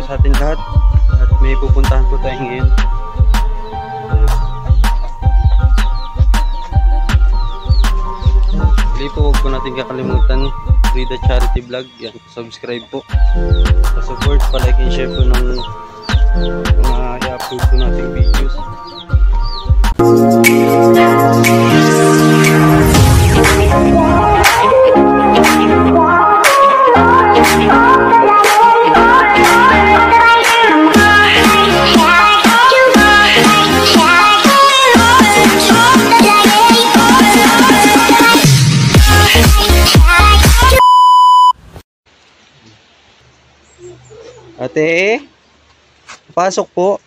sa atin lahat. At may pupuntahan po tayo ngayon. Hindi po, huwag po natin kakalimutan Frida Charity Vlog. Yan, subscribe po. Pa-support, pa-like and share po ng mga i-upload po nating videos. Ate, pasok po.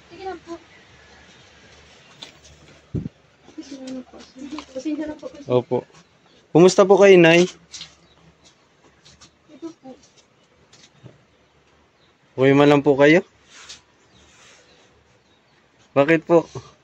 Opo. Kumusta po kayo, Nay? Okay man lang po kayo? Bakit po?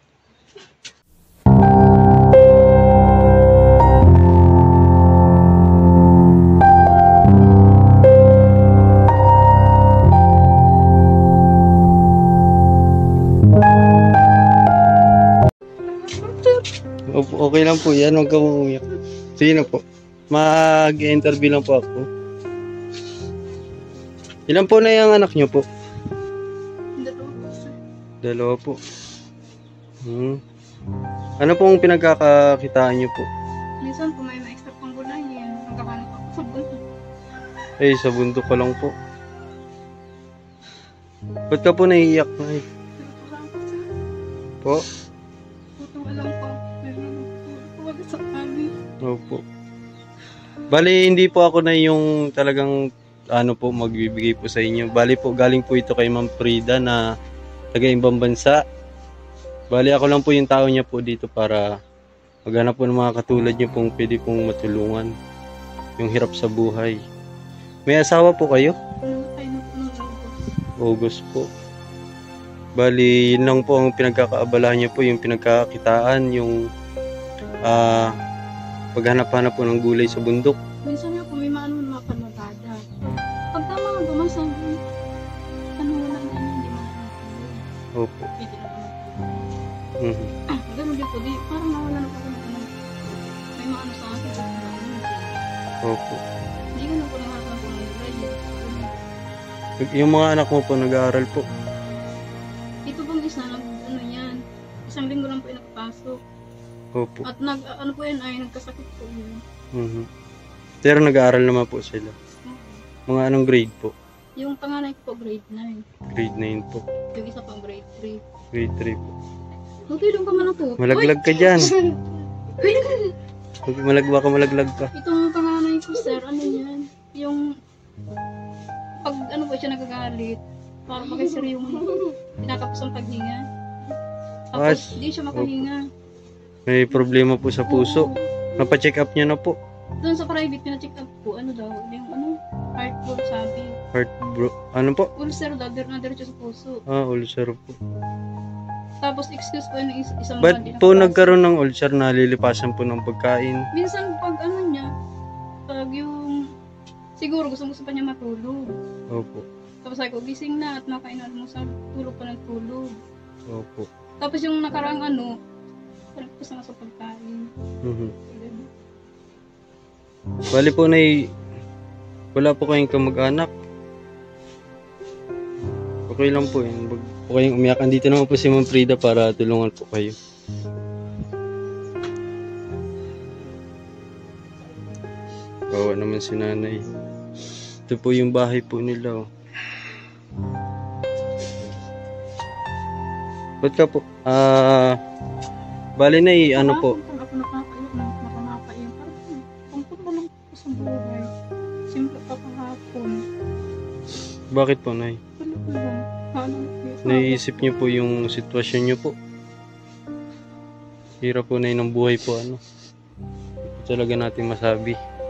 Okay lang po yan, huwag ka umiyak. Sige na po. Mag-interview lang po ako. Ilan po na yung anak nyo po? Dalawa po. Ano pong pinagkakakitaan nyo po? Minsan po may extra pang gulay yan. Nagkakanap ako sa bundok. Eh, sa bundok ka lang po. Ba't ka po naiiyak na eh? Po? Putong alam ko. Huwag sa kami. Opo. Bali, hindi po ako na yung talagang ano po magbibigay po sa inyo. Bali po, galing po ito kay Ma'am Frida na taga-ibang bansa. Bali, ako lang po yung tao niya po dito para maghanap po ng mga katulad niyo pong pwede pong matulungan. Yung hirap sa buhay. May asawa po kayo? Ay, August po. Bali, yun lang po ang pinagkakaabalahan niyo po, yung pinagkakakitaan, yung paghanap-hanap po ng gulay sa bundok. minsan nga po may maano na panagada. Pag tama nga gumasang, ano wala na hindi makakapagod. Opo. Hindi na kumagod. Ganun din po, di, parang nawala na po ako ng ano. May maano sa akin. Opo. Hindi ko na po nangakapag po ng gulay. Yung mga anak mo po nag-aaral po. Ito bang isa, ano yan, isang linggo lang po yung nakapasok. Opo. At ano po yan ay nagkasakit po yun. Pero nag-aaral naman po sila. Mga anong grade po? Yung panganay ko po grade 9. Grade 9 po. Yung isa pang grade 3. Grade 3 po. Tutulong ka man ako. Malaglag ka dyan. Baka malaglag ka. Itong panganay ko sir, ano yan? Yung pag ano po siya nagagalit, parang pag sir yung tinatapos ang paghinga. Tapos di siya makahinga. May problema po sa puso. Napa-check up niya na po. Doon sa private, pina-check up po, ano daw, yung ano, heart bro, sabi. Ano po? Ulcer daw, na diretso sa puso. Ulcer po. Tapos excuse po yung isang Ba't mga po nagkaroon ng ulcer na lilipasan po ng pagkain? minsan pag ano niya, pag yung, siguro gusto pa niya matulog. Opo. Tapos sabi ko, gising na at nakain na mo sa tulog pa ng tulog. Opo. Tapos yung nakaraang ano, palagpas na sa pagkain. Bali po na wala po kayong kamag-anak. Okay lang po yun. Huwag po kayong umiyak. Andito naman po si Ma'am Frida para tulungan po kayo. Bawa naman si nanay. Ito po yung bahay po nila. Oh. Ba't ka po? Bali na ano po? Ako nakakaiyak na nakamapaiyak. Parang kung pa lang po sa buhay. Simple pa kahapon. Bakit po, Nay? Ano po lang? Naiisip niyo po yung sitwasyon niyo po. Hirap po na ng buhay po ano. Hindi talaga natin masabi.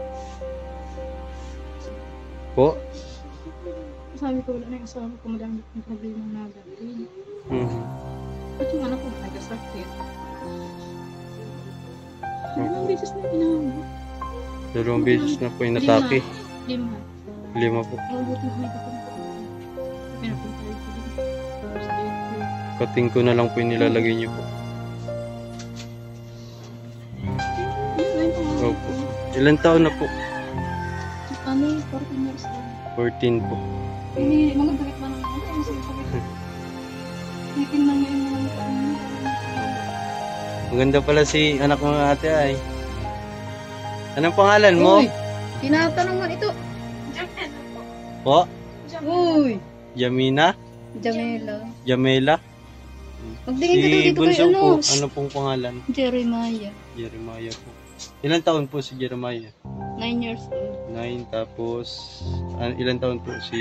Po? Sabi ko, wala na yung asawa ko, madami kong problema na dati. At yung anak ko, nagkasakit. Dalawang beses na pinahawag. Dalawang beses na po yung natake. 5. 5 po. Mabuti ko may kapag pinapunta. Kating ko na lang po yung nilalagay niyo po. Opo. Ilan taon na po? Ano, 14 years old. 14 po. Ini, mga bakit ba naman? Ano yung sakit? Titingnan niya yung mga mukha niya. Maganda pala si anak mo ate ay. Anong pangalan mo? Uy, tinatanong man ito. Po? Uy, Jamina? Jamela. Jamela? Magtingin ka daw dito kay Bunso ano. po. Ano pong pangalan? Jeremiah. Jeremiah po. Ilan taon po si Jeremiah? 9 years old. 9 tapos ilan taon po si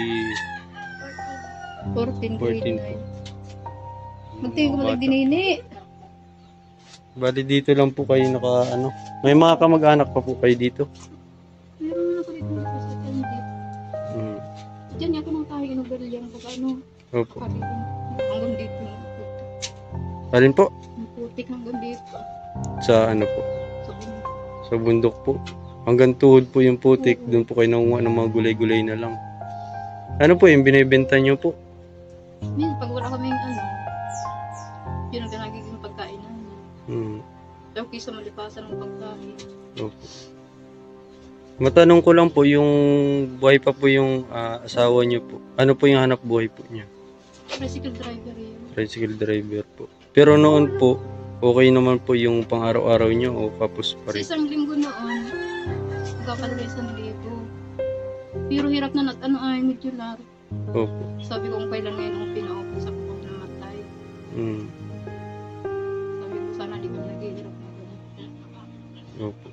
14, 14 grade po. 9. Magtingin ko malag dinini. Bali dito lang po kayo naka ano. May mga kamag-anak pa po kayo dito. Meron ako dito sa Candy. Hmm. Diyan niya ako nang tayo inugalyang pag ano. Opo. Karitin. Hanggang dito yung putik. Alin po? Yung putik hanggang dito. Sa ano po? Sa bundok. Sa bundok po. Hanggang tuhod po yung putik. Doon po kayo nangunga ng mga gulay-gulay na lang. Ano po yung binibenta nyo po? Minsan pag wala kaming ano, yun ang nagiging pagkain namin. Hmm. Pero kaysa malipasan ng pagkain. Opo. Matanong ko lang po, yung buhay pa po yung asawa niyo po. Ano po yung hanap buhay po niya? Tricycle driver yun. Tricycle driver po. Pero noon po, okay naman po yung pang-araw-araw niyo o kapos pa Sa rin? isang linggo noon, magkakalaga 1,000. Pero hirap na ano ay modular. Opo. Sabi ko kung kailan ngayon ako pina-open sa kung namatay. Hmm. Sabi ko sana di kami naghihirap na gano'n. Opo.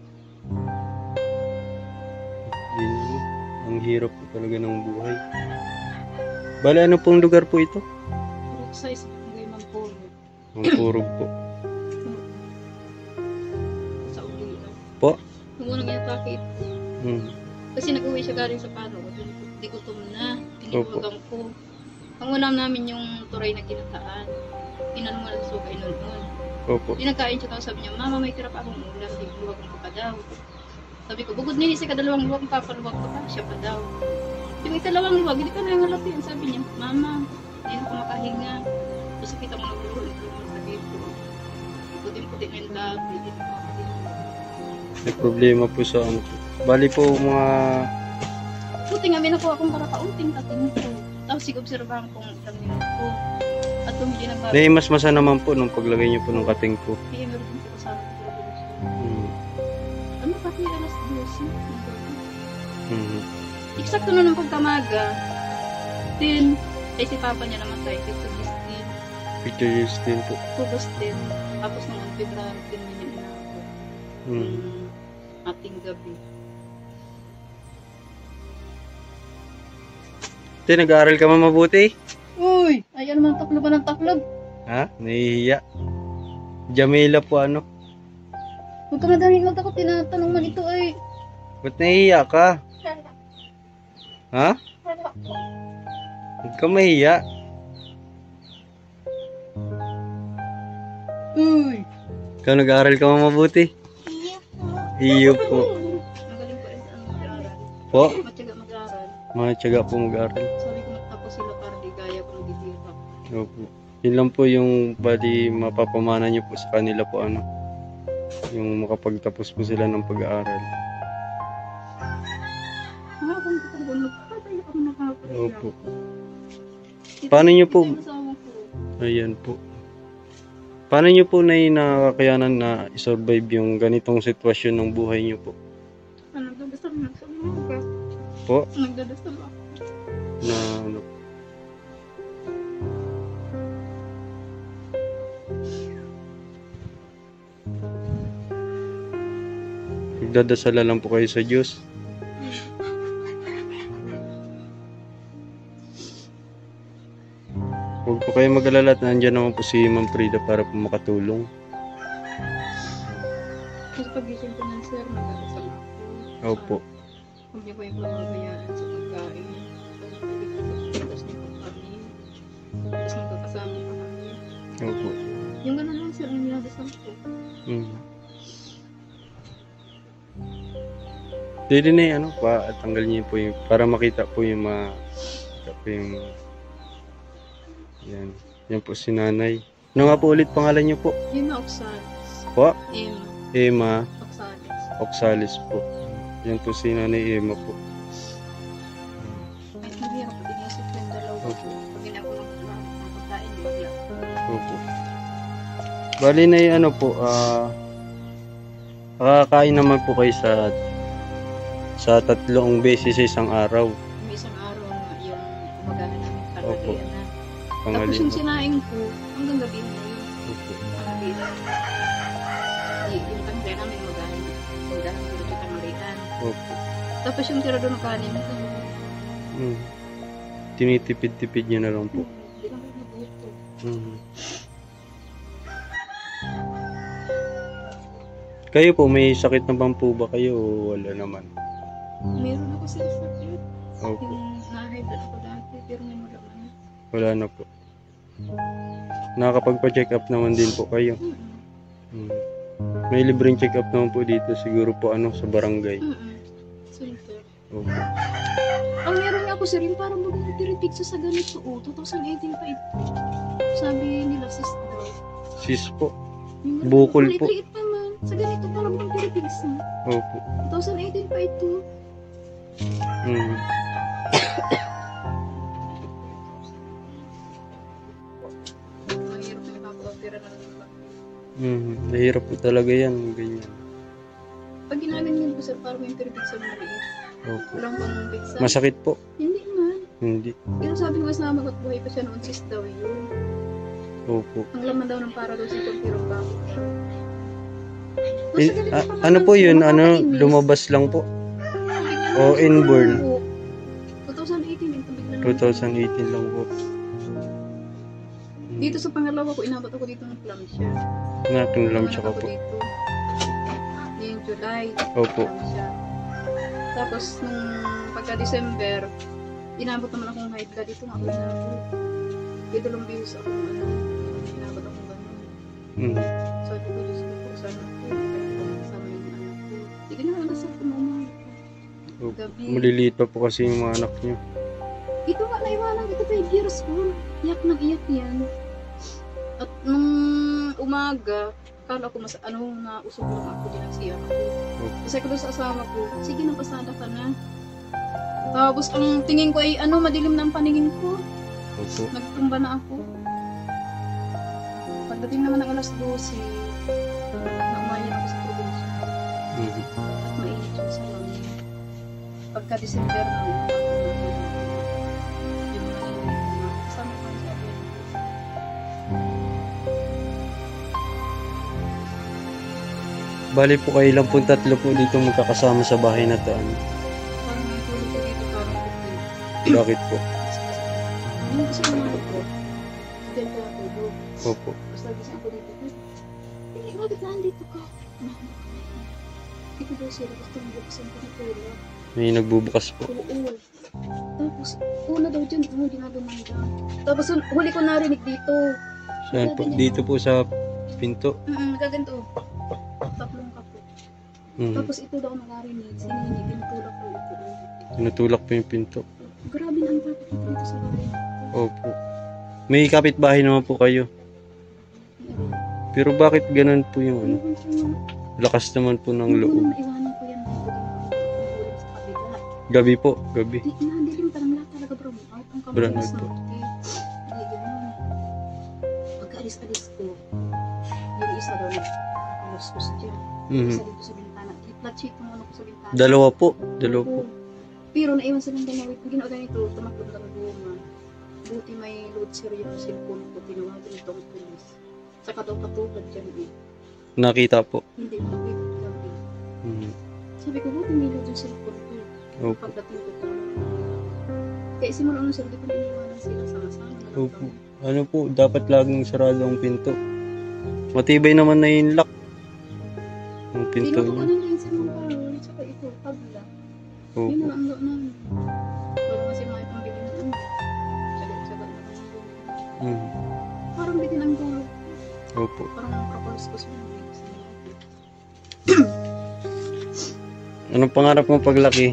Yun, ang hirap po talaga ng buhay. Bale, ano pong lugar po ito? Pero sa isang ngayon po, Ang Purog po. sa ulian. Po? Nung unang inatake, Hmm. kasi nag-uwi siya galing sa Paro. Di gutom na. Tinilugang ko. Ang ulam namin yung turay na ginataan. Inan mo na sa sukay noon. Opo. Di nagkain siya, sabi niya, Mama, may tira pa akong ulam. Di luwag ko pa daw. Sabi ko, bugod nini si kadalawang luwag, papaluwag ko pa. Siya pa daw. Yung ikalawang luwag, hindi ka na yung halatin. Sabi niya, Mama, hindi na ko makahinga. Kasi kita mo naguluhan ko sa dito. Puting-puting na yung labi. Hindi na ko makahinga. May problema po sa ano po. Bali po mga... Puting nga, may nakuha akong karakaunting kating ko. Tapos sig-obserbahan kong ilang minuto. At tumili na ba? Naimasmasa naman po nung paglagay niyo po ng kating po. Kaya meron din sila sa akin. Hmm. Ano pa kaya alas 12? Hmm. Eksakto na ng pagkamaga. Then, ay si Papa niya naman tayo. Ito, Justin. Picture Justin po. August 10. Tapos nung February 10 na niya inako. Hmm. Ating gabi. Te, nag-aaral ka man mabuti? Uy! Ayan naman taklob ng taklob. Ha? Nahihiya. Jamila po ano? Huwag ka madaming magtakot. Tinatanong man ito ay. Ba't nahihiya ka? Ha? Huwag ka mahiya. Uy! Ikaw nag-aaral ka man mabuti? Iyo po. Magaling pa rin sa mag-aaral. Po? Matyaga mag-aaral. Matyaga po mag-aaral. Sabi ko magtapos sila para di gaya ko nagtitira. Opo. Yun lang po yung bali mapapamana nyo po sa kanila po ano. Yung makapagtapos po sila ng pag-aaral. Habang ko talaga magpapatay ako nakapagod. Opo. Paano niyo po- Ito yung asawa ko. Ayan po. Paano nyo po nakakayanan na i-survive yung ganitong sitwasyon ng buhay nyo po? Nagdadasal na sa mga. Po? Nagdadasal ako. Na ano? Nagdadasal lang po kayo sa Diyos. Huwag po kayo mag-alala at nandiyan naman po si Ma'am Frida para po makatulong. Kasi pagising ko ng sir, nagdadasal ako. Opo. Huwag niyo ko yung pamamayaan sa pagkain. Tapos niyo po kami. Tapos magkakasama pa kami. Opo. Yung gano'n lang sir, ang dinadasal ko. Dili na ano pa tanggal niyo po yung para makita po yung yan. Yan po si nanay. Ano nga po ulit pangalan niyo po? Emma Oxalis. Po? Emma Emma Oxalis. Oxalis po. Yan po si nanay Emma po. Kahit hindi ako inisip ko yung dalawa ko. Pag hindi ako ng pagkain, bigla. Opo. Bali na ano po, nakakain naman po kayo sa 3 beses sa isang araw. May isang araw na yung umagahan namin Opo. kalagayan na. Tapos Pangalin yung po. sinaing ko, hanggang gabi na yun. Opo. Gabi na. Yung tanghalian namin umagahan ko dito sa tanghalian. Opo. Tapos yung tira doon ng kanin, Tinitipid-tipid nyo na lang po. hindi lang kayo nabuto. Kayo po, may sakit na bang po ba kayo o wala naman? Meron ako sa sakit. Opo. Yung na-high blood ako dati, pero may wala man. Wala na po. Nakakapagpa-check up naman din po kayo. May libreng check up naman po dito siguro po sa barangay. Center. Opo. Ang meron nga ako sir, yung parang mag-repeat sa ganito. 2018 pa ito. Sabi nila sis daw. Sis po. Yung Bukol po. Liit naman. Sa ganito parang mag-repeat sa. Opo. 2018 pa ito. Mahirap na ipapapira na lang. Nahirap po talaga yan. Ganyan. Pag ginaganyan po sir, parang may repeat sa maliit. Opo. Walang pang pizza. Masakit po? Hindi man. Hindi. Pero sabi ko mas naman at buhay pa siya noon sis daw yun. Opo. Ang laman daw ng para daw si Pagpiro pa. Ano po yun? Lumabas lang po? O inborn? 2018 yung tubig na 2018 lang po. Dito sa pangalawa ko, inabot ako dito ng plum siya. Nakinlam siya ka po. Dito. Yung July. Opo. plum siya. Tapos, nung pagka-December, inabot naman akong high blood. Dito nga ako inabot. Dito lang bihis ako inabot akong gano'n. Sabi ko, Diyos ko, kung saan ako, kasama yung anak ko. Hindi na nalasap ko mama. Gabi. Maliliit pa po kasi yung mga anak niyo. Ito nga, naiwanan ito 5 years old. Iyak nang iyak yan. At nung umaga, kala ko nausog lang ako din ang siya ako. Kasi ko doon sa asawa ko, sige na pasada ka na. Tapos ang tingin ko ay madilim na ang paningin ko. Opo. Nagtumba na ako. Pagdating naman ng alas 12, naumayan ako sa probinsya. At mainit yung salon. Pagka-December na, yung kasama ko sa akin. Bali po kayo lang po 3 po dito magkakasama sa bahay na to. Parang may tulog ko dito, parang okay. Bakit po? Hindi kasi umalit ko. Diyan ko natulog. Opo. Tapos nagising ako dito. Bakit nandito ka? Hindi ko daw sila gusto mo buksan ko na tulog. May nagbubukas po. Oo. Tapos, una daw dyan, ginagumanda. Tapos, huli ko narinig dito. Saan po? Dito po sa pinto. Nagaganto. Tatlong kapo. Tapos, ito daw narinig. Sininig, tinutulak ko ito. Tinutulak po yung pinto. Grabe na ang takot dito sa bahay. Opo. May kapitbahay naman po kayo. Pero bakit ganun po yung lakas naman po ng loob? Naiwanan ko yan. Nahulog sa kabila. Gabi po, gabi. Nandilim parang lahat talaga brown out. Ang Brown kamalas out po. na. Hindi ganun. Pagka-alis-alis ko, yung isa daw nakaluskus dyan. Isa dito sa bintana. I-flat sheet yung ko sa bintana. Dalawa po. Dalawa po. Pero naiwan silang dalawa. Pag ginawa ganito, tumaklong lang guma. Buti may load sir yung cellphone ko. Tinawagan ito ang pulis. Saka daw katulad dyan eh. Nakita po. Hindi mo nakikita gabi. Sabi ko, buti may load yung cellphone ko. Opo. Pagdating ko ito. Kaya simula nung sir, di ko naiwanan sila sama-sama. Opo. Ano po, dapat laging sarado ang pinto. Matibay naman na yung lock. Ang pinto Pinuto ko niya. na lang sa mga parol. Saka ito, pagla. Yun Opo. na ang load namin. Pero kasi mga pambili na ano. Sagat-sagat na lang. Parang bitin ang dulo. Opo. Parang kapalos ko siya. Anong pangarap mo paglaki?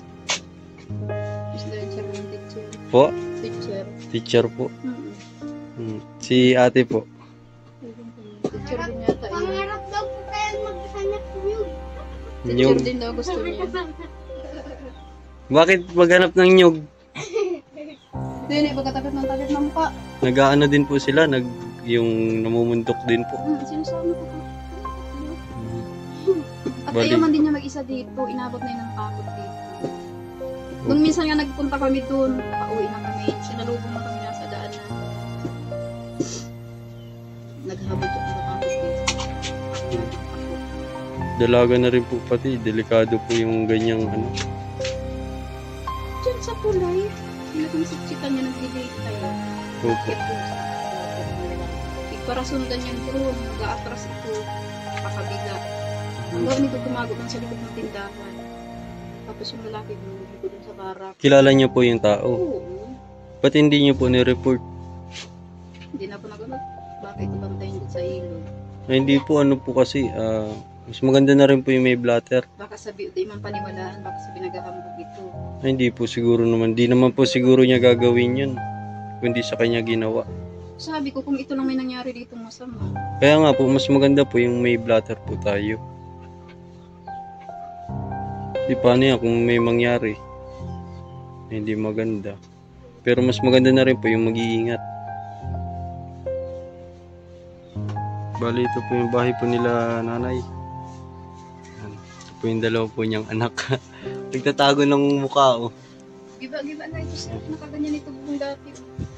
Is there a teacher? Po? Teacher. Teacher po. Si ate po. Picture din yata yun. Pangarap daw po kayo maghanap nyug. Picture din daw gusto niya. Bakit maghanap ng nyug? Hindi, pagkatapit ng takip ng mukha. Nag-aano din po sila, yung namumundok din po. Sinusama ko pa. At Bali. ayaw man din niya mag-isa dito. Inabot na yun ng takot dito. Nung minsan nga nagpunta kami doon, pauwi na kami. Sinalubong na kami nasa daan na. Naghabot yung takot dito. Dalaga na rin po pati, delikado po yung ganyang ano. Diyan sa tulay, pinagmasiksitan niya nag-debate tayo. Opo. Iparasundan yan doon, mag-aatras ito, pakabila. Hanggang nito gumago lang sa likod ng tindahan. Tapos yung lalaki dito dun sa barak. Kilala niyo po yung tao. Oo. Ba't hindi niyo po ni-report? Hindi na po nagunod. Bakit ibantayin dun sa ilog? Hindi po ano po kasi, mas maganda na rin po yung may blatter. Baka sabi, di man paniwalaan, baka sabi naghahambog ito. Hindi po siguro naman. Di naman po siguro niya gagawin yun. Kundi sa kanya ginawa. Sabi ko, kung ito lang may nangyari dito masama. Kaya nga po, mas maganda po yung may blatter po tayo. Di paano yan kung may mangyari? Hindi maganda. Pero mas maganda na rin po yung mag-iingat. Bali, ito po yung bahay po nila nanay. Yan. Ito po yung dalawa po niyang anak. Nagtatago ng mukha, oh. Giba na ito sir, nakaganyan ito buong dati.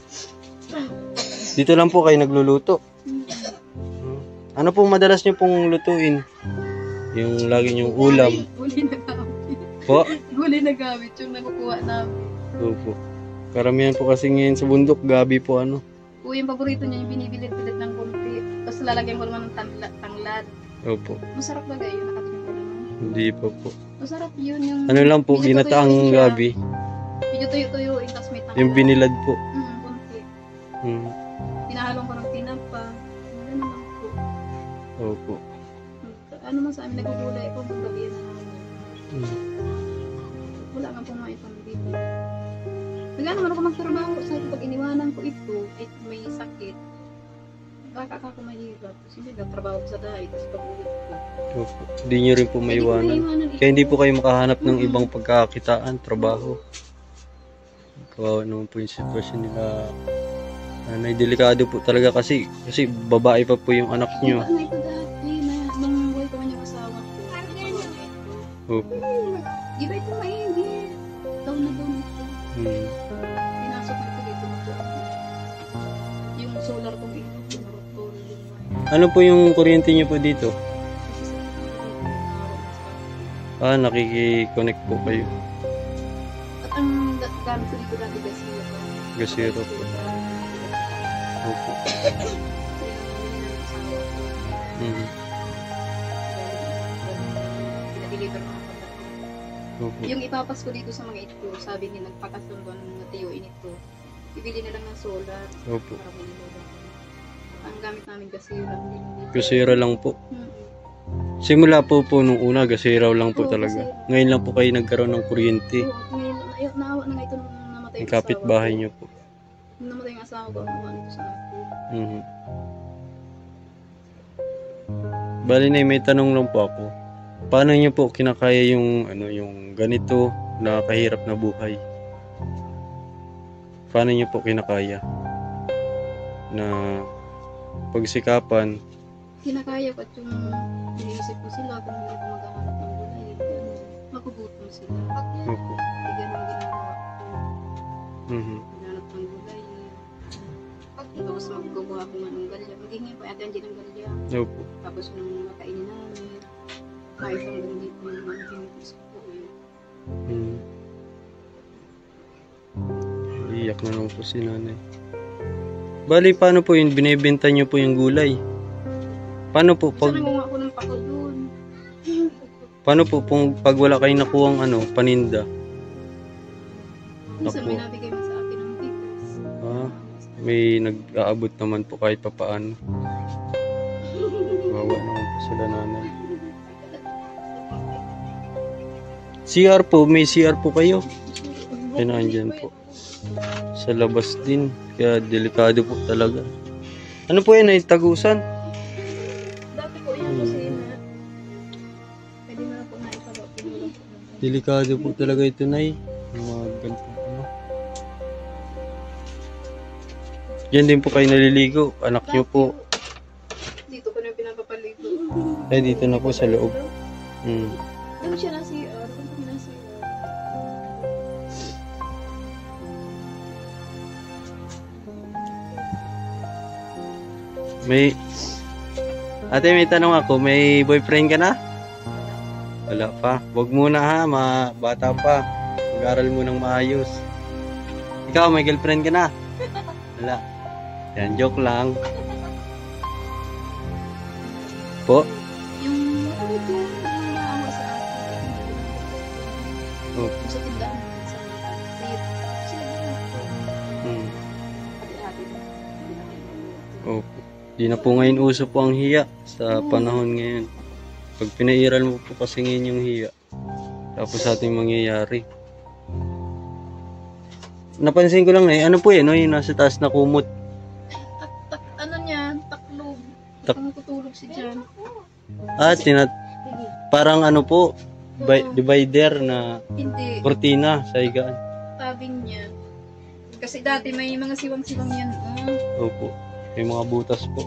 Dito lang po kayo nagluluto. Ano po madalas niyo pong lutuin? Yung lagi niyong ulam. Gulay na gamit. Po? Gulay na gamit yung nakukuha namin. Opo. Karamihan po kasi ngayon sa bundok, gabi po ano. O yung paborito niya yung binibilit-bilit ng konti. Tapos lalagyan ko naman ng tanglad. Opo. Masarap ba kayo? Nakatinig ko naman. Hindi pa po. Masarap yun yung... Ano lang po, medyo ginataang tuyo-tuyo siya. gabi. Medyo tuyo-tuyuin, tapos may tanglad. Yung binilad po. Konti. Hmm. Pinahalong ko ng tinapa. Wala naman po. Opo. Ano man sa amin, nagugulay ako kung gabi na namin. Hmm. Wala nga pong maipambili. Nagano man ako magtrabaho sa pag iniwanan ko ito, may sakit. Baka ako mahirap. Kasi nagtrabaho ko sa dahi, tapos pag-uwi ko. Opo. Hindi nyo rin po maiwanan. Kaya hindi po kayo makahanap ng ibang pagkakitaan, trabaho. Kawawa naman po yung sitwasyon nila. Nanay, delikado po talaga kasi babae pa po yung anak nyo. Ano ito dati na nung buhay ko man yung asawa ko. Opo. Di ba ito maigi? Down na down ito. Pinasok na ito dito na doon. Yung solar kong ito, pinarotol. Ano po yung kuryente nyo po dito? Kasi sa Nakiki-connect po kayo. at ang gamit ko dito dati gasiro. Gasiro po. Opo. Pinadeliver mga pagkakas. Opo. Yung ipapas ko dito sa mga ito, sabi ni nagpakasundo ng natiyuin ito. Ibili na lang ng solar. Opo. Para may solar. Ang gamit namin gasiro lang din. Gasira lang po. Hmm. Simula po nung una, gasiraw lang po Oo, talaga. gasiraw. Ngayon lang po kayo nagkaroon ng kuryente. Oo, ngayon, naawa na nga ito nung namatay Yung yung kapitbahay asawa nyo po. ko. Nung namatay yung asawa ko, ano ito sa akin. Mhm. Bali na, may tanong lang po ako. Paano nyo po kinakaya yung ganito na kahirap na buhay? Paano nyo po kinakaya? Na pagsikapan, Kinakaya ko at yung iniisip ko sila kung hindi ko maghahanap ng gulay. Magugutom sila. opo. Hindi ganun ang ginagawa ko. Mhm. Maghanap ng gulay. Tapos magkukuha ko nga ng galya. Magiging pa ate ang ng galya. Opo. Tapos nung nakainin namin, kahit ang ganit mo yung mga hinitis ko eh. Mhm. Iyak na lang po si nanay. Bali, paano po yun? Binibenta nyo po yung gulay? Paano po pag... Sana gumawa ko ng pako doon. Paano po pag wala kayong nakuhang paninda? Minsan Ako. may nabigay mo sa akin ng tips. May nag-aabot naman po kahit pa paano. Wawa naman po sila nanay. CR po, may CR po kayo? Ay, nandyan po. sa labas din. Kaya delikado po talaga. Ano po yan ay tagusan? Dati po yan kasi na. Pwede mo na po na ipagawa. Delikado po talaga ito, Nay. Yung mga ganito, ano. Diyan din po kayo naliligo. Anak niyo po. Dito ko na yung pinapapaligo. Ay, dito na po sa loob. Doon siya na CR. Doon ko na CR. Ate, may tanong ako. May boyfriend ka na? Wala pa. Wag muna ha. Bata pa. Mag-aral mo ng maayos. Ikaw, may girlfriend ka na? Wala. Yan, joke lang. Po? Yung naawa sa akin. Oh. Sa tindahan. Sa seat. Sila Oh. Di na po ngayon uso po ang hiya sa panahon ngayon. Pag pinairal mo po kasi ngayon yung hiya, tapos sa ating mangyayari. Napansin ko lang ano po yan, yung nasa taas na kumot. Ano niya? Taklob. Nakatulog si Jan. Parang ano po, divider na Hindi. kortina sa higaan. Tabing niya. Kasi dati may mga siwang-siwang yan. Opo, may mga butas po.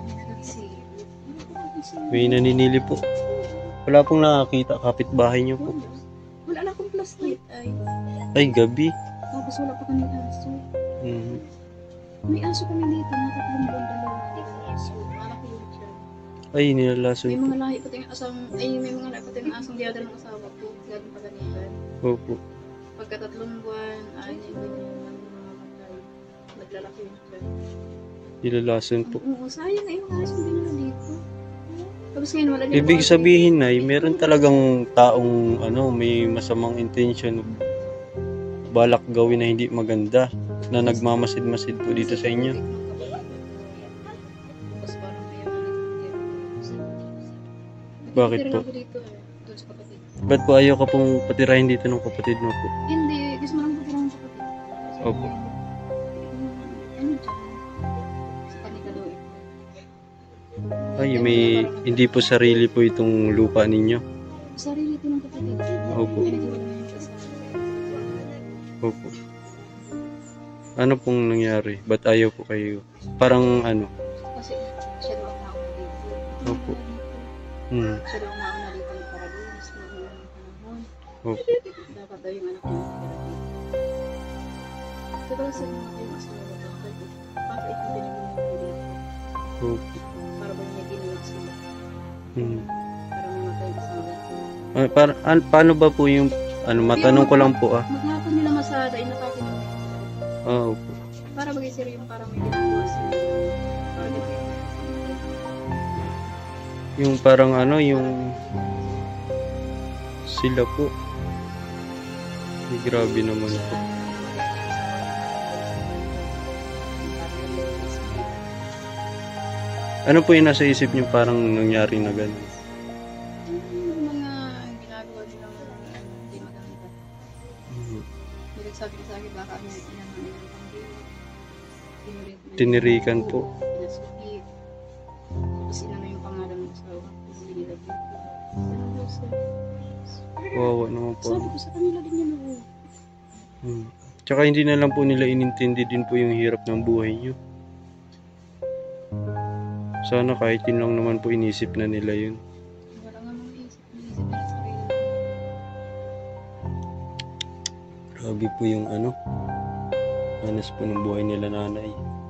May naninili po. Wala pong nakakita, kapitbahay niyo po. Wala na akong flashlight ay. Ay, gabi. Tapos wala pa kami aso. May aso kami dito, mga 3 buwan dalawa. Hindi kami aso. Malaki yun siya. Ay, nilalason May po. mga lahi pati yung asang, may mga lahi pati yung asang diyadal ng asawa ko. Galing paganiban. Opo. Pagka 3 buwan, ay niya namamatay. Naglalaki yun siya. Nilalason po. Oo, sayang na yung aso din na dito. Tapos ngayon wala din. Ibig sabihin ay meron talagang taong may masamang intention, balak gawin na hindi maganda, na nagmamasid-masid po dito sa inyo. Tapos parang ayaw Bakit po? Ako dito doon sa kapatid. Ba't po ayaw ka pong patirahin dito ng kapatid mo po? Hindi, gusto mo lang patirahan sa kapatid. Opo. Ano dyan? Sa kanila daw eh. Ay, hindi po sarili po itong lupa ninyo. Sarili ito ng kapatid. Opo. Pinag-iwala na yun siya sa Opo. Ano pong nangyari? Ba't ayaw po kayo? Parang kasi siya daw ang nauna dito. Opo. Siya daw ang nauna dito ng Paraguay. Sa mga panahon. Opo. Dapat daw yung anak niya nakatira dito. Diba sa mga kayong asawa ko, bakit ito pinag-iwala dito? Opo. Para ba niya ginuwag sila? Para may matay asawa ko. Paano ba po yung matanong ko lang po Maghapon nila masada, inakakin ng opo. para mag-isir yung para may ginagawa sila. Para ganun. Yung parang yung sila po. Ay, grabe naman po. Ano po yung nasa isip niyo parang nangyari na gano'n? Yung mga ginagawa nila hindi maganda. May nagsabi sa akin baka ano yung pinangalan ng pambili. Tinirikan po. Pinasuki. Tapos inano yung pangalan ng asawa. Hindi nila dito. Ano daw sir? Wawa naman po. Sabi ko sa kanila din yun ako. Tsaka hindi na lang po nila inintindi din po yung hirap ng buhay niyo. Sana kahit yun lang naman po inisip na nila yun. Wala nga mga isip nila sa sarili. Grabe po yung hanas po ng buhay nila nanay.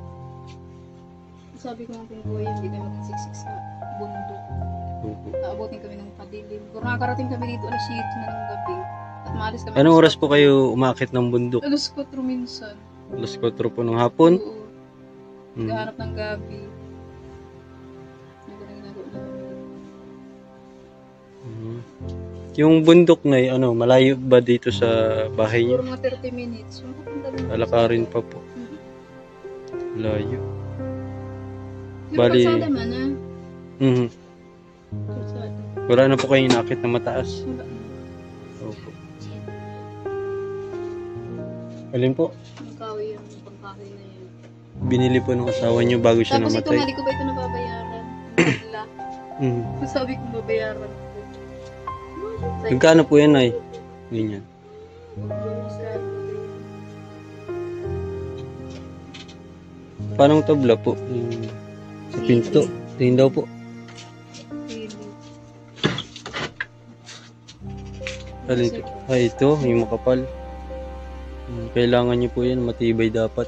Sabi ko nga kung buhay hindi kayo magsiksik sa bundok. Opo. Naabutin kami ng padilim. Kung nakakarating kami dito alas 7 na ng gabi. At maalis kami. Anong oras po kayo umakit ng bundok? Alas 4 minsan. Alas 4 po ng hapon? Oo. Naghahanap ng gabi. Yung bundok na malayo ba dito sa bahay niyo? Puro mga 30 minutes. Yung papunta doon. Alakarin pa po. Layo. Yung Bali- kalsada man Kalsada. Wala na po kayo inakit na mataas. Wala na. Opo. Alin po? Magkawit binili po ng asawa niyo bago siya Tapos ito namatay. nga, di ko ba ito nababayaran? Bigla. Mm. Sabi ko babayaran ko. Magkano po yan, ay? Ganyan. Parang tabla po. Yung sa pinto. Tingin daw po. Alin ito? Ay, ito. Yung makapal. Kailangan niyo po yan. Matibay dapat.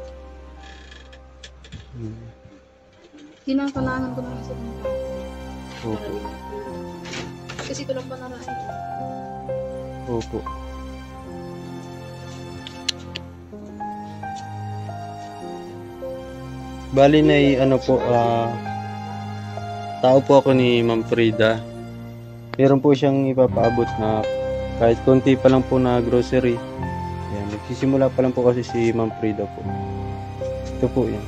Kinakalangan ko ng isa ng tao. Opo. Kasi ito lang pa naraan. Opo. Bali na ano po, tao po ako ni Ma'am Frida. Meron po siyang ipapaabot na kahit konti pa lang po na grocery. Ayan, nagsisimula pa lang po kasi si Ma'am Frida po. Ito po yan.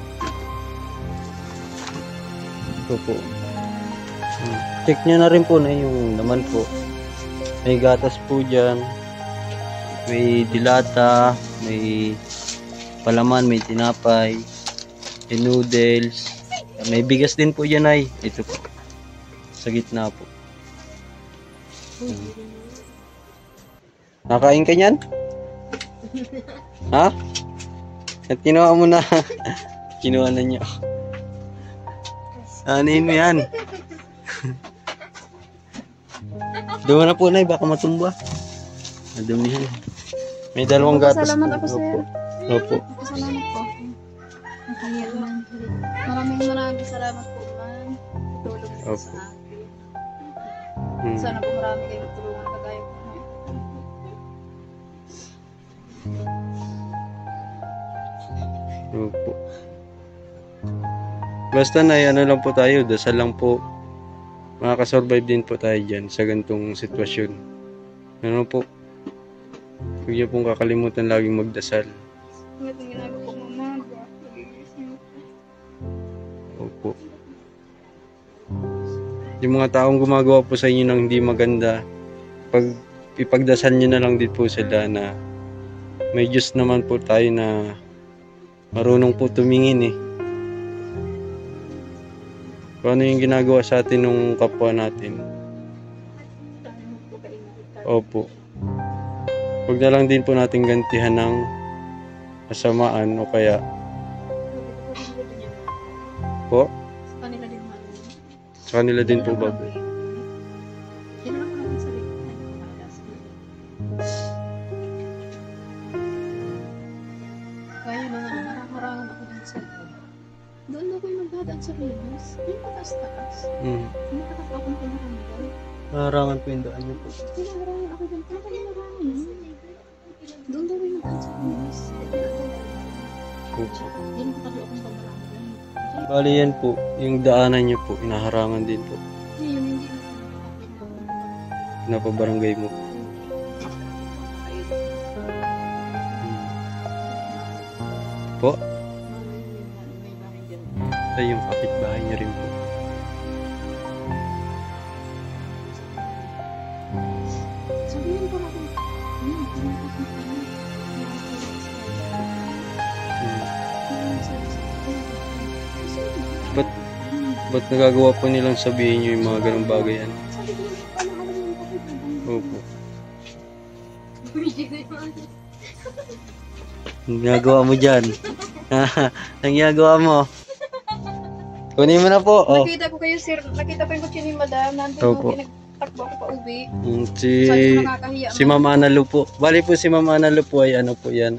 Ito po. Check nyo na rin po na yung naman po. May gatas po dyan. May dilata. May palaman. May tinapay. May noodles. May bigas din po dyan ay. Ito po. Sa gitna po. Nakain ka nyan? Ha? At kinuha mo na. Kinuha na niya. Anin mo yan? Doon na po na, baka matumba. Madumihan. May dalawang gatas. Salamat ako, sir. Opo. Salamat po. Maraming salamat po, ma'am. Tulong niyo Opo. sa akin. Hmm. Sana po marami kayong tulungan kagaya po. Opo. Basta na ano lang po tayo, dasal lang po. Makakasurvive din po tayo dyan sa ganitong sitwasyon. Ano po? Huwag niyo pong kakalimutan laging magdasal. Ngayon ang ginagawa po, mama. Opo. Yung mga taong gumagawa po sa inyo ng hindi maganda, ipagdasal niyo na lang din po sila na may Diyos naman po tayo na marunong po tumingin eh. Kung ano yung ginagawa sa atin nung kapwa natin. Opo. Huwag na lang din po natin gantihan ng kasamaan o kaya po. Sa kanila din, ma'am. Sa kanila din po bago. Yan lang po natin sa rin. Kaya naman, nakaharangan ako dun sa doon ako yung magdadaan sa Venus. Yung pataas-taas. Nakatap ako na kinaramdam. Harangan po yung daan niyo po. Kinaharangan ako dun. Kaya kinaharangan. Doon daw yung magdadaan sa Venus. Opo. Yan ang tatlo akong pamaramdam. Bali yan po, yung daanan niyo po, inaharangan din po. Ngayon, hindi na Napabarangay mo. Po? Ay, yung kapitbahay niyo rin po. sabihin ko ako, Ba't nagagawa po nilang sabihin niyo yung mga ganong bagay yan? Opo. Ang ginagawa mo dyan? Ang ginagawa mo? Kunin mo na po. Oh. Nakita ko kayo, sir. Nakita ko yung kutsi ni madam. Nandun Opo. yung pinagtakbo ako pa uwi. Si Sabi ko nakakahiya. si Ma'am Analu po. Bali po si Ma'am Analu po ay ano po yan.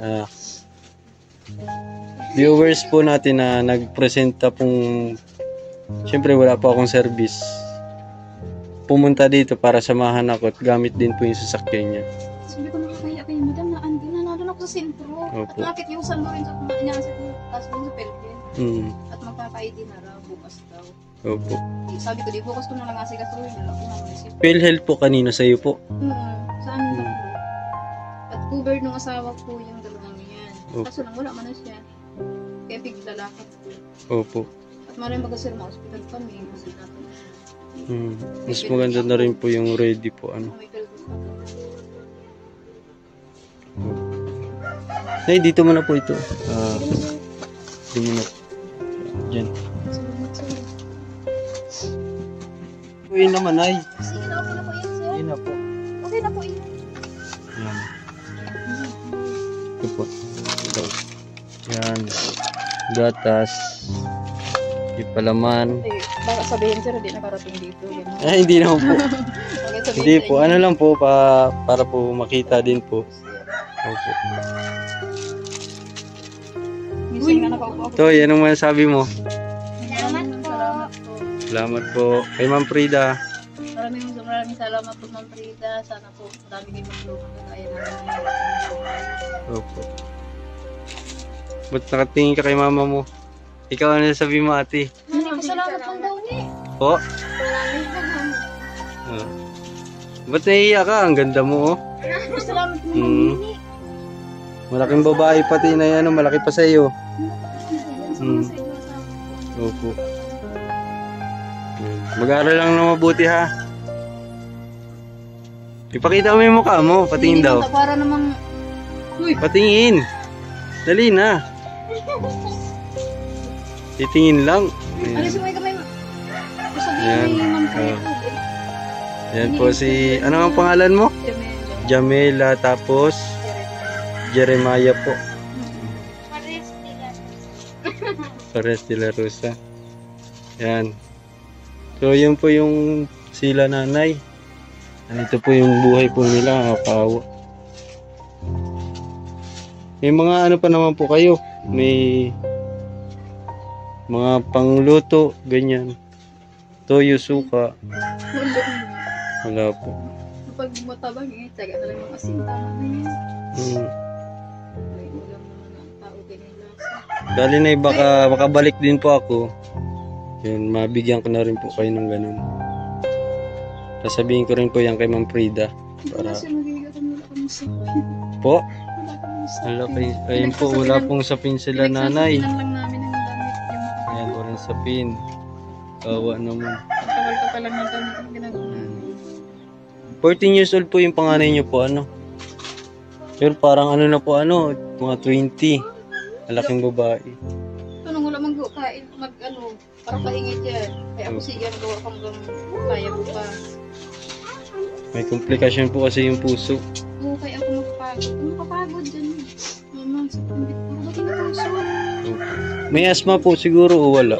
Viewers po natin na nagpresenta pong, siyempre wala po akong service. Pumunta dito para samahan ako at gamit din po yung sasakyan niya. Sabi ko nakakahiya kayo, madam. Nandun ako sa sentro. Opo. At nakikiusan mo rin sa inaasat ko. Kaso dun sa Pelgen. Mm. At magkaka-ID na raw. Bukas daw. Opo. Sabi ko, di bukas ko na lang kasi kasuhin na lang. PhilHealth po kanina sa iyo po. Saan yung tatlo? At covered nung asawa ko yung dalawang yan. Opo. Kaso lang, wala man na siya. Kaya piglalakad ko. Opo. At maraming mag-asir mga hospital kami. Kasi natin. Mas maganda na rin po yung ready po ano. May pelvis na. Nay, dito mo na po ito. Dito mo na. dyan. Salamat, sir. Uy naman ay. Sige na, okay na po yan, sir. Yun na po. Okay na po yan. Yan. Ito po. Ito. Yan. Gatas. Yung palaman. Eh, baka sabihin, sir, hindi nakarating dito. Yan. Hindi naman po. Okay, sabihin Hindi sa po. inyo. Ano lang po para po makita din po. Opo. Minsan nga nakaupo ako. Toy, anong masasabi mo? Salamat po. Salamat po. Salamat po. Kay Ma'am Frida. Maraming salamat po, Ma'am Frida. Sana po marami kayong magtulungan na kaya namin. Opo. Ba't nakatingin ka kay mama mo? Ikaw ano sabi mo ate? Hindi ko salamat po daw ni. Po? Maraming salamat. Oh. Ba't nahihiya ka? Ang ganda mo oh. Salamat po, Hmm. Malaking babae pati na yan. Malaki pa sa iyo. Hmm. Opo. Mag-aaral lang na mabuti ha. Ipakita mo yung mukha mo. Patingin daw. Para namang... Uy! Patingin. Dali na. Titingin lang. Alis mo yung kamay mo. Yan. Sabihin ni Ma'am Oh. Frida. Yan po si... Ano ang pangalan mo? Jamela. Tapos Jeremiah po. Pares nila. Pares de la Rosa. Yan. So yun po yung sila nanay. Ito po yung buhay po nila. Kapawa. May mga ano pa naman po kayo. May mga pangluto. Ganyan. Toyo, suka. Wala po. Pag matabang eh, tsaga na lang yung asin. Tama na yan. May ulam naman ang tao ganyan lasa. Dali na baka balik din po ako. Yun, mabigyan ko na rin po kayo ng ganun. Sasabihin ko rin po yan kay Ma'am Frida. Wala Para siya magigigat ang wala kang sapin. po, Wala kang sapin. wala kayo, ayun po, wala pong sapin sila nanay. Pinagsasabihan lang namin ang damit. Yung mga Ayan, walang sapin. Kawa naman. tagal ka pa lang ng damit ang ginagawa namin. 14 years old po yung panganay niyo po, ano? Pero parang ano na po, ano, mga 20. Malaking babae. Ito nung wala kain, parang pahingit yan. Kaya ako sige, nagawa ko hanggang kaya ko pa. May komplikasyon po kasi yung puso. Oo, kaya ako makapagod. Ano makapagod dyan? Mama, sa pambit ko. Bakit na puso? May asma po siguro o wala?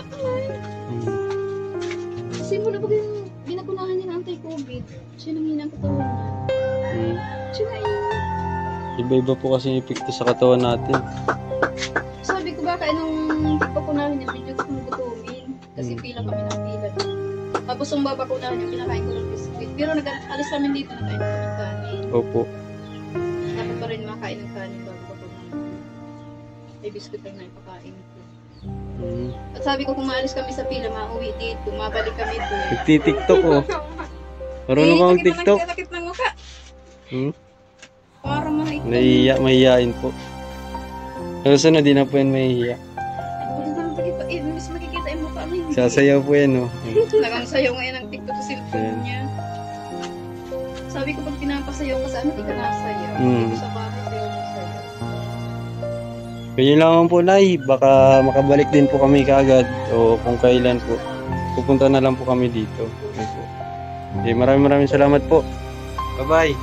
Simula pag yung binakunahan niya ng anti-COVID, siya nang hinang katawan na. Siya na Iba-iba po kasi yung epekto sa katawan natin. Sabi ko baka nung bakunahan niya, video ko gutumin. Kasi pila kami ng pila. Tapos yung babakunahan niya, pinakain ko ng biscuit. Pero alis namin dito, nakain ko ng kanin. Opo. Dapat pa rin makain ng kanin bago bakunahan. May biscuit lang na ipakain ko. At sabi ko kung maalis kami sa pila, mauwi dito, mabalik kami doon. Nagtitiktok oh. Marunong kang TikTok? Sakit ng mukha. Hmm? Para maliit. Mahihiyain po. Pero sana di na po yan mahihiya. Mas makikita yung mukha mo. Sasayaw po yan oh. Nagang sayaw ngayon ang TikTok sa cellphone niya. Sabi ko pag pinapasayaw ka saan, hindi ka nasayaw. Dito sa bahay, sayaw mo sayaw. Ganyan lang po Nay. Baka makabalik din po kami kaagad. O kung kailan po. Pupunta na lang po kami dito. Okay po. Okay, maraming salamat po. Bye-bye.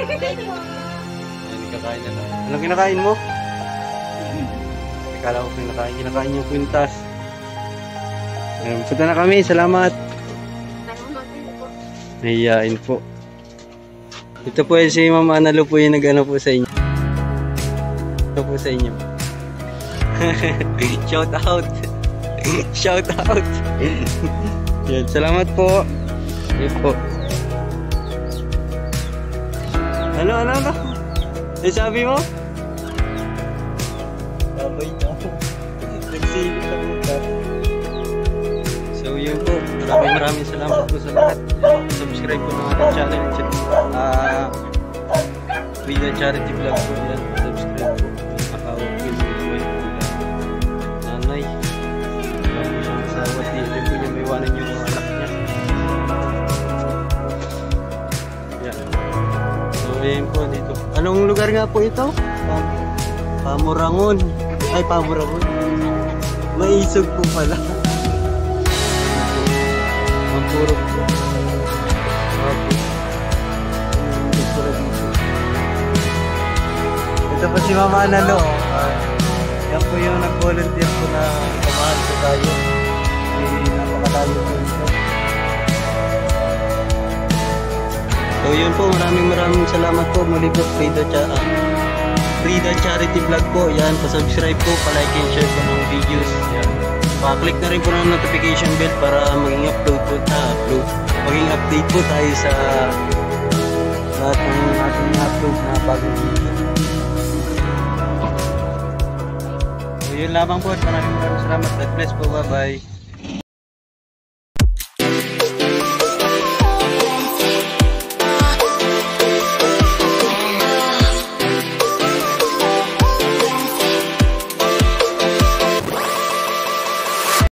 Kakain na lang. Anong kinakain mo? Akala ko kinakain yung kwintas. Punta na kami, salamat. Nahiyain po. Ito po si Ma'am Analo po yung nag-ano po sa inyo. Ito po sa inyo. Shout out. Shout out. Yan, salamat po. Yan po. Ano? Eh, sabi mo? Babay na. Nagsilip na po. So, yun po. Maraming salamat po sa lahat. Subscribe po ng ating channel. Frida Charity Vlog po yan. Subscribe po. Nakawag po yung buhay po yan. Nanay. Bago siya masawa. Dito po niya may iwanan yung mga anak niya. Yan. So, yun po dito. Anong lugar nga po ito? Pamurangon. Ay, Pamurangon. Maisog po pala. puro po. Ito po si Mama Analo. Yan po yung nag-volunteer po na samahan po tayo. Napakalayo po ito. So yun po, maraming salamat po. Muli po, Frida Charity Vlog po. Yan, pa-subscribe po, pa-like and share po ng videos. Yan. Pa-click na rin po ng notification bell para maging maging update po tayo sa lahat ng ating upload na bagong video. So yun lamang po at maraming salamat. God bless po. Bye-bye.